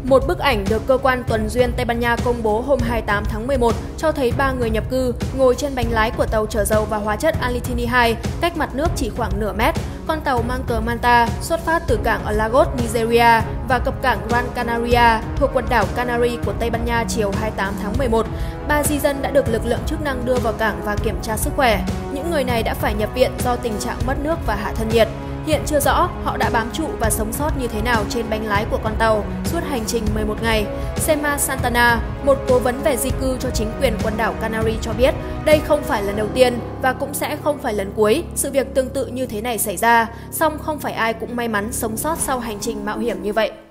Một bức ảnh được cơ quan tuần duyên Tây Ban Nha công bố hôm 28 tháng 11 cho thấy 3 người nhập cư ngồi trên bánh lái của tàu chở dầu và hóa chất Alitini 2, cách mặt nước chỉ khoảng nửa mét. Con tàu mang cờ Manta xuất phát từ cảng ở Lagos, Nigeria và cập cảng Gran Canaria thuộc quần đảo Canary của Tây Ban Nha chiều 28 tháng 11. 3 di dân đã được lực lượng chức năng đưa vào cảng và kiểm tra sức khỏe. Những người này đã phải nhập viện do tình trạng mất nước và hạ thân nhiệt. Hiện chưa rõ họ đã bám trụ và sống sót như thế nào trên bánh lái của con tàu suốt hành trình 11 ngày. Sema Santana, một cố vấn về di cư cho chính quyền quần đảo Canary cho biết đây không phải lần đầu tiên và cũng sẽ không phải lần cuối sự việc tương tự như thế này xảy ra, song không phải ai cũng may mắn sống sót sau hành trình mạo hiểm như vậy.